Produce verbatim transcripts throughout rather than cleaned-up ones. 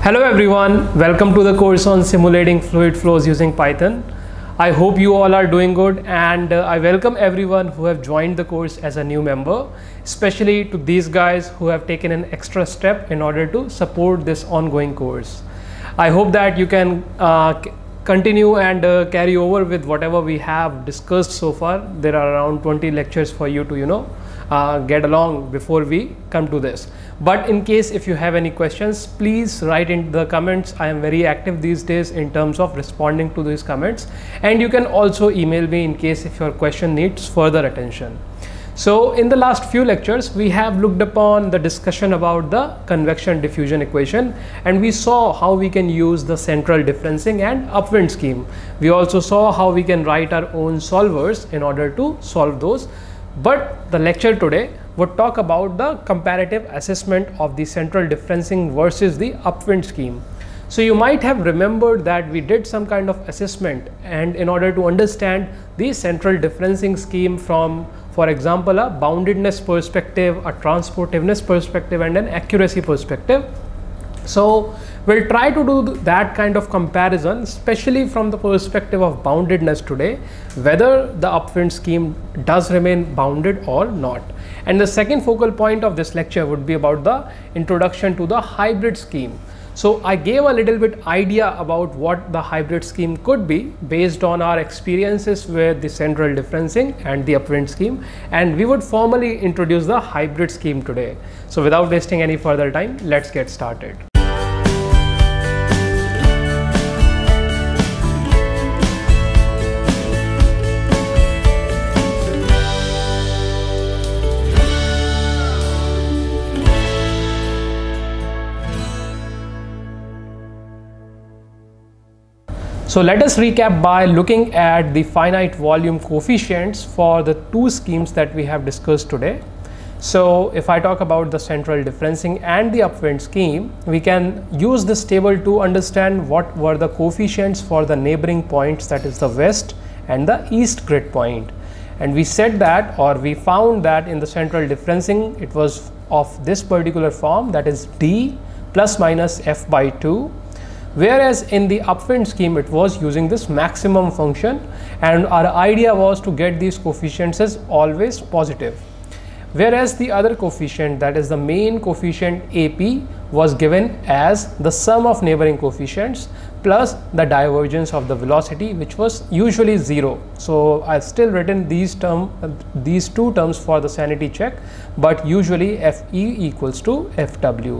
Hello everyone, welcome to the course on simulating fluid flows using Python. I hope you all are doing good, and uh, I welcome everyone who have joined the course as a new member, especially to these guys who have taken an extra step in order to support this ongoing course. I hope that you can uh, continue and uh, carry over with whatever we have discussed so far. There are around twenty lectures for you to, you know, uh, get along before we come to this. But in case if you have any questions, please write in the comments. I am very active these days in terms of responding to these comments, and you can also email me in case if your question needs further attention. So in the last few lectures, we have looked upon the discussion about the convection diffusion equation, and we saw how we can use the central differencing and upwind scheme. We also saw how we can write our own solvers in order to solve those. But the lecture today would talk about the comparative assessment of the central differencing versus the upwind scheme. So you might have remembered that we did some kind of assessment, and in order to understand the central differencing scheme from, for example, a boundedness perspective, a transportiveness perspective, and an accuracy perspective. So we'll try to do that kind of comparison, especially from the perspective of boundedness today, whether the upwind scheme does remain bounded or not. And the second focal point of this lecture would be about the introduction to the hybrid scheme. So I gave a little bit idea about what the hybrid scheme could be based on our experiences with the central differencing and the upwind scheme, and we would formally introduce the hybrid scheme today. So without wasting any further time, let's get started. So let us recap by looking at the finite volume coefficients for the two schemes that we have discussed today. So if I talk about the central differencing and the upwind scheme, we can use this table to understand what were the coefficients for the neighboring points, that is the west and the east grid point. And we said that, or we found that in the central differencing, it was of this particular form, that is d plus minus f by two. Whereas in the upwind scheme, it was using this maximum function, and our idea was to get these coefficients as always positive. Whereas the other coefficient, that is the main coefficient A P, was given as the sum of neighboring coefficients plus the divergence of the velocity, which was usually zero. So I've still written these term, uh, these two terms for the sanity check, but usually F E equals to F W.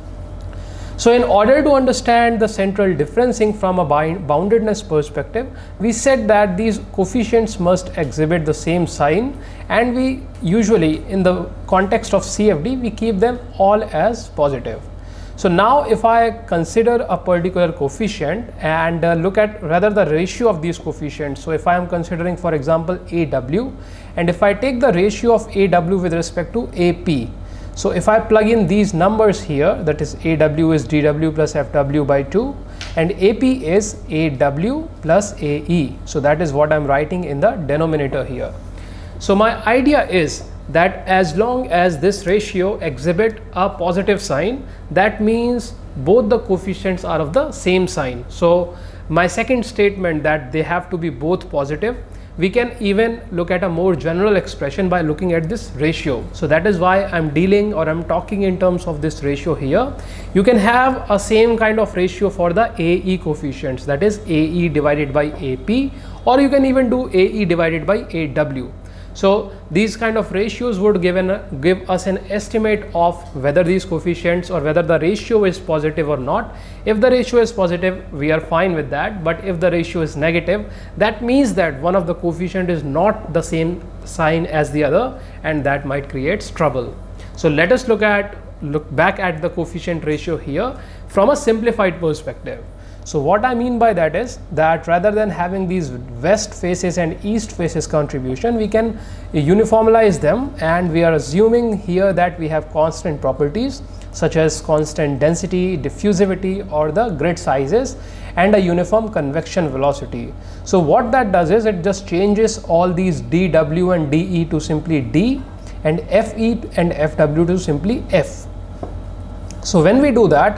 So in order to understand the central differencing from a boundedness perspective, we said that these coefficients must exhibit the same sign, and we usually, in the context of C F D, we keep them all as positive. So now if I consider a particular coefficient and uh, look at rather the ratio of these coefficients, so if I am considering, for example, A W, and if I take the ratio of A W with respect to A P, so if I plug in these numbers here, that is A W is D W plus F W by two, and A P is A W plus A E. So that is what I'm writing in the denominator here. So my idea is that as long as this ratio exhibit a positive sign, that means both the coefficients are of the same sign. So my second statement, that they have to be both positive, we can even look at a more general expression by looking at this ratio. So that is why I'm dealing, or I'm talking in terms of this ratio here. You can have a same kind of ratio for the A E coefficients, that is A E divided by A P, or you can even do A E divided by A W. So these kind of ratios would give, an, give us an estimate of whether these coefficients or whether the ratio is positive or not. If the ratio is positive, we are fine with that, but if the ratio is negative, that means that one of the coefficient is not the same sign as the other, and that might create trouble. So let us look at look back at the coefficient ratio here from a simplified perspective. So what I mean by that is that rather than having these west faces and east faces contribution, we can uniformize them, and we are assuming here that we have constant properties such as constant density, diffusivity, or the grid sizes, and a uniform convection velocity. So what that does is it just changes all these D W and D E to simply D, and F E and F W to simply F. So when we do that,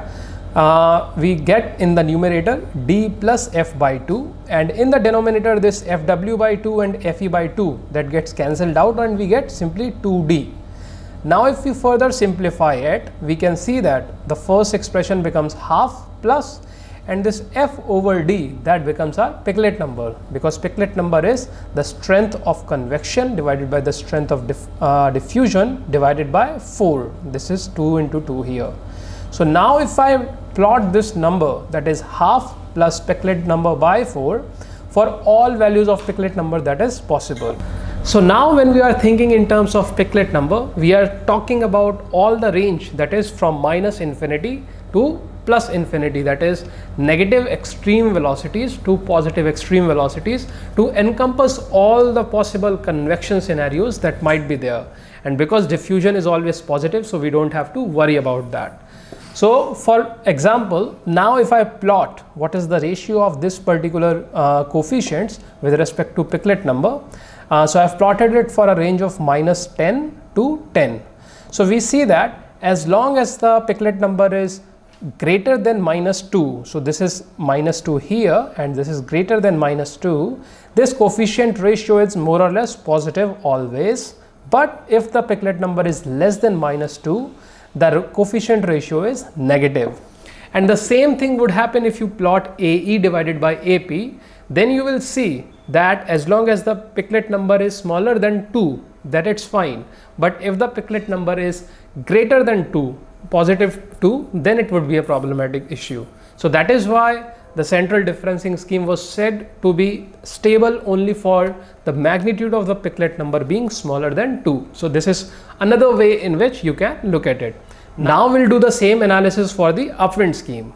uh, we get in the numerator d plus f by two, and in the denominator this fw by two and fe by two, that gets cancelled out and we get simply two d. Now if we further simplify it, we can see that the first expression becomes half plus, and this f over d, that becomes our Piclet number, because Piclet number is the strength of convection divided by the strength of diff, uh, diffusion divided by four. This is two into two here. So now if I plot this number, that is half plus Piclet number by four, for all values of Piclet number that is possible. So now when we are thinking in terms of Piclet number, we are talking about all the range that is from minus infinity to plus infinity, that is negative extreme velocities to positive extreme velocities, to encompass all the possible convection scenarios that might be there. And because diffusion is always positive, so we don't have to worry about that. So for example, now if I plot what is the ratio of this particular uh, coefficients with respect to Piclet number, uh, so I've plotted it for a range of minus ten to ten. So we see that as long as the Piclet number is greater than minus two, so this is minus two here and this is greater than minus two, this coefficient ratio is more or less positive always. But if the Piclet number is less than minus two, the coefficient ratio is negative. And the same thing would happen if you plot A E divided by A P, then you will see that as long as the Piclet number is smaller than two, that it's fine. But if the Piclet number is greater than two, positive two, then it would be a problematic issue. So that is why the central differencing scheme was said to be stable only for the magnitude of the Piclet number being smaller than two. So this is another way in which you can look at it. Now we'll do the same analysis for the upwind scheme.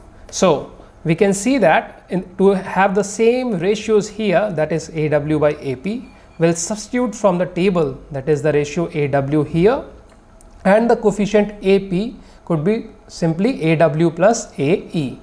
So we can see that in, to have the same ratios here, that is A W by A P, we'll substitute from the table, that is the ratio A W here, and the coefficient A P could be simply A W plus A E.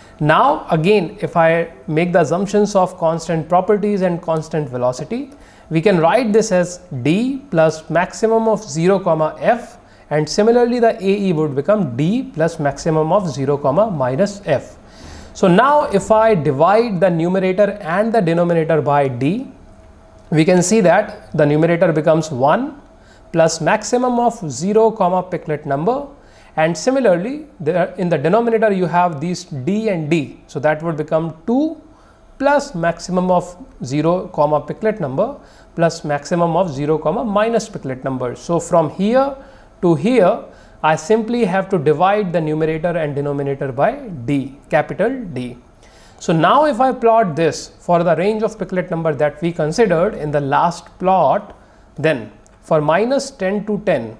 Now again, if I make the assumptions of constant properties and constant velocity, we can write this as d plus maximum of zero comma f, and similarly the A E would become d plus maximum of zero comma minus f. So now if I divide the numerator and the denominator by d, we can see that the numerator becomes one plus maximum of zero comma Piclet number, and similarly there in the denominator you have these d and d, so that would become two plus maximum of zero comma Piclet number plus maximum of zero comma minus Piclet number. So from here to here I simply have to divide the numerator and denominator by d, capital D. So now if I plot this for the range of Piclet number that we considered in the last plot, then for minus ten to ten,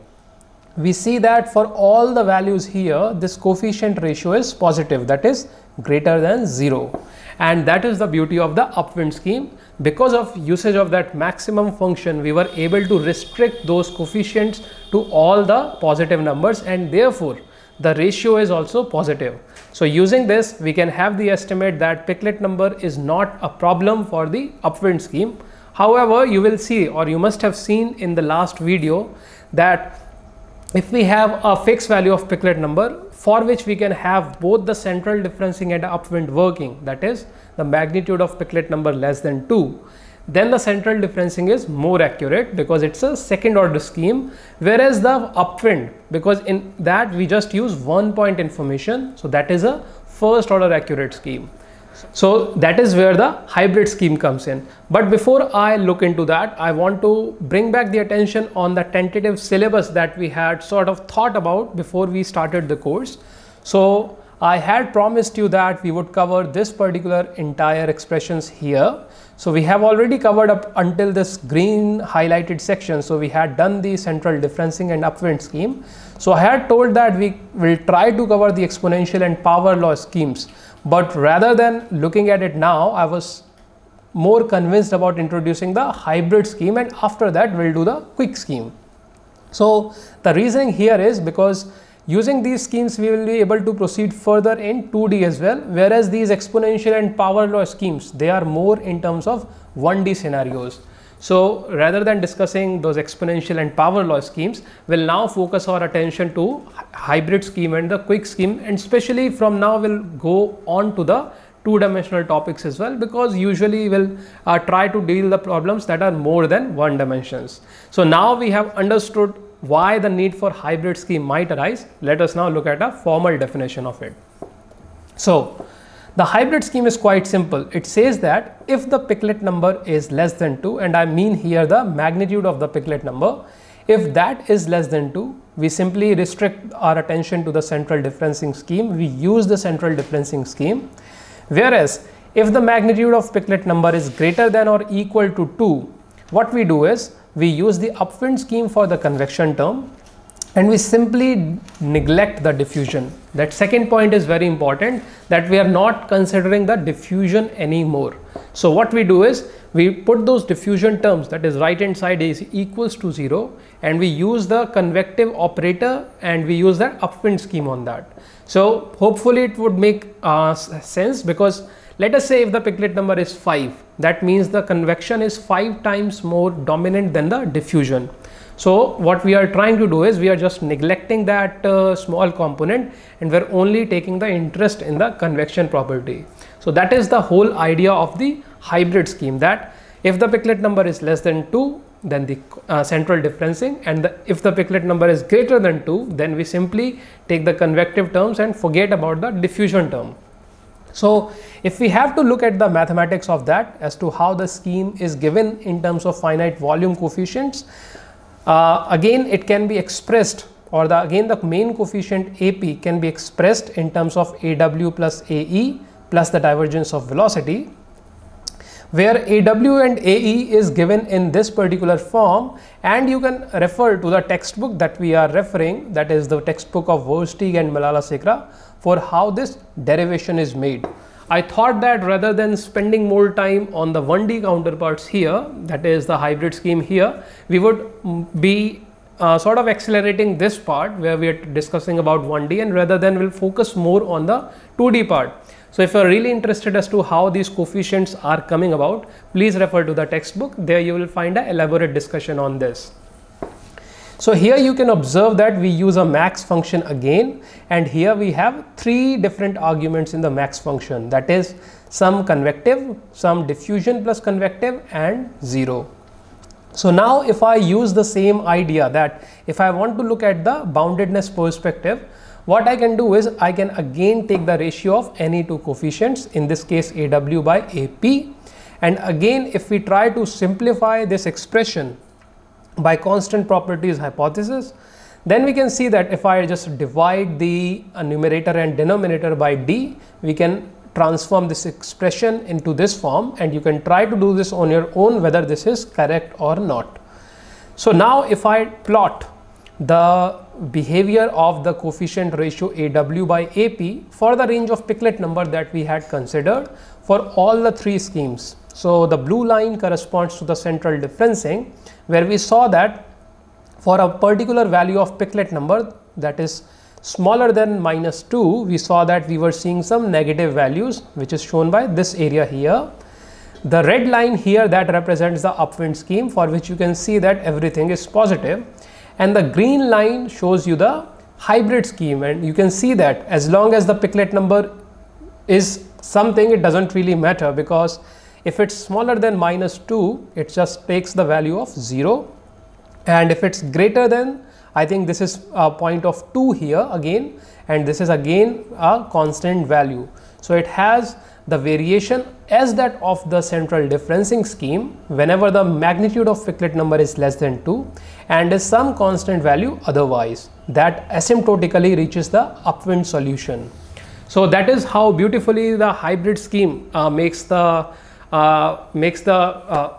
we see that for all the values here, this coefficient ratio is positive, that is greater than zero. And that is the beauty of the upwind scheme. Because of usage of that maximum function, we were able to restrict those coefficients to all the positive numbers, and therefore the ratio is also positive. So using this, we can have the estimate that Piclet number is not a problem for the upwind scheme. However, you will see, or you must have seen in the last video, that if we have a fixed value of Piclet number for which we can have both the central differencing and upwind working, that is the magnitude of Piclet number less than two, then the central differencing is more accurate because it's a second order scheme, whereas the upwind, because in that we just use one point information, so that is a first order accurate scheme. So that is where the hybrid scheme comes in. But before I look into that, I want to bring back the attention on the tentative syllabus that we had sort of thought about before we started the course. So I had promised you that we would cover this particular entire expressions here. So we have already covered up until this green highlighted section. So we had done the central differencing and upwind scheme. So I had told that we will try to cover the exponential and power law schemes. But rather than looking at it now, I was more convinced about introducing the hybrid scheme, and after that we'll do the quick scheme. So the reasoning here is because using these schemes we will be able to proceed further in two D as well, whereas these exponential and power law schemes, they are more in terms of one D scenarios. So rather than discussing those exponential and power law schemes, we'll now focus our attention to hybrid scheme and the quick scheme, and especially from now we'll go on to the two-dimensional topics as well, because usually we'll uh, try to deal the problems that are more than one dimensions. So now we have understood why the need for hybrid scheme might arise. Let us now look at a formal definition of it. So the hybrid scheme is quite simple. It says that if the Piclet number is less than two, and I mean here the magnitude of the Piclet number, if that is less than two, we simply restrict our attention to the central differencing scheme. We use the central differencing scheme. Whereas if the magnitude of Piclet number is greater than or equal to two, what we do is we use the upwind scheme for the convection term, and we simply neglect the diffusion. That second point is very important, that we are not considering the diffusion anymore. So what we do is we put those diffusion terms, that is right hand side is equals to zero, and we use the convective operator and we use that upwind scheme on that. So hopefully it would make uh, sense, because let us say if the Piclet number is five, that means the convection is five times more dominant than the diffusion. So what we are trying to do is we are just neglecting that uh, small component, and we're only taking the interest in the convection property. So that is the whole idea of the hybrid scheme, that if the Piclet number is less than two, then the uh, central differencing, and the, if the Piclet number is greater than two, then we simply take the convective terms and forget about the diffusion term. So if we have to look at the mathematics of that as to how the scheme is given in terms of finite volume coefficients, uh, again it can be expressed, or the again the main coefficient A P can be expressed in terms of A W plus A E plus the divergence of velocity, where A W and A E is given in this particular form, and you can refer to the textbook that we are referring, that is the textbook of Versteeg and Malala-Sekra, for how this derivation is made. I thought that rather than spending more time on the one D counterparts here, that is the hybrid scheme here, we would be uh, sort of accelerating this part where we are discussing about one D, and rather than we'll focus more on the two D part. So if you are really interested as to how these coefficients are coming about, please refer to the textbook. There you will find an elaborate discussion on this. So here you can observe that we use a max function again, and here we have three different arguments in the max function, that is some convective, some diffusion plus convective, and zero. So now if I use the same idea, that if I want to look at the boundedness perspective, what I can do is I can again take the ratio of any two coefficients, in this case A W by A P, and again if we try to simplify this expression by constant properties hypothesis, then we can see that if I just divide the uh, numerator and denominator by D, we can transform this expression into this form, and you can try to do this on your own whether this is correct or not. So now if I plot the behavior of the coefficient ratio A W by A P for the range of Piclet number that we had considered for all the three schemes. So the blue line corresponds to the central differencing, where we saw that for a particular value of Piclet number that is smaller than minus two, we saw that we were seeing some negative values, which is shown by this area here. The red line here, that represents the upwind scheme, for which you can see that everything is positive, and the green line shows you the hybrid scheme, and you can see that as long as the Piclet number is something, it doesn't really matter, because if it's smaller than minus two, it just takes the value of zero, and if it's greater than, I think this is a point of two here again, and this is again a constant value. So it has the variation as that of the central differencing scheme whenever the magnitude of Piclet number is less than two, and is some constant value otherwise, that asymptotically reaches the upwind solution. So that is how beautifully the hybrid scheme uh, makes the uh, makes the uh,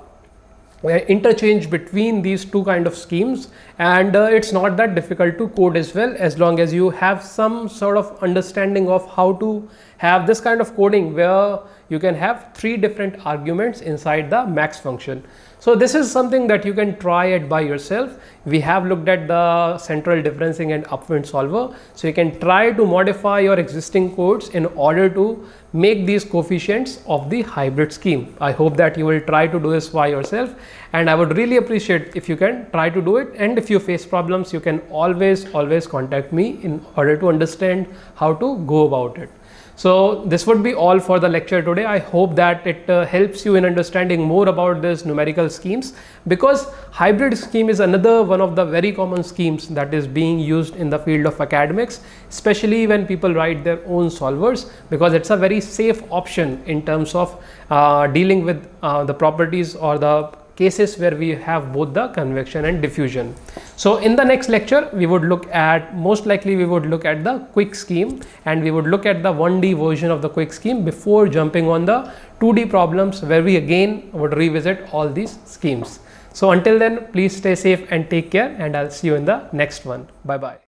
interchange between these two kind of schemes, and uh, it's not that difficult to code as well, as long as you have some sort of understanding of how to have this kind of coding where you can have three different arguments inside the max function. So this is something that you can try it by yourself. We have looked at the central differencing and upwind solver. So you can try to modify your existing codes in order to make these coefficients of the hybrid scheme. I hope that you will try to do this by yourself, and I would really appreciate if you can try to do it. And if you face problems, you can always always contact me in order to understand how to go about it. So this would be all for the lecture today. I hope that it uh, helps you in understanding more about this numerical schemes, because hybrid scheme is another one of the very common schemes that is being used in the field of academics, especially when people write their own solvers, because it's a very safe option in terms of uh, dealing with uh, the properties or the cases where we have both the convection and diffusion. So in the next lecture, we would look at, most likely we would look at the quick scheme, and we would look at the one D version of the quick scheme before jumping on the two D problems, where we again would revisit all these schemes. So until then, please stay safe and take care, and I'll see you in the next one. Bye bye.